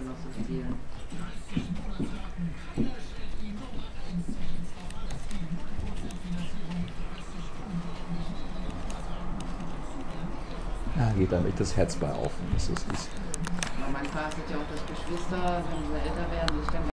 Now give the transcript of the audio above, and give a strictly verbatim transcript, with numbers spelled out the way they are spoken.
noch so spielen. Ja, geht dann echt das Herz bei auf. Das ist, ist Aber mein Vater hat ja auch das Geschwister, wenn sie älter werden, sich dann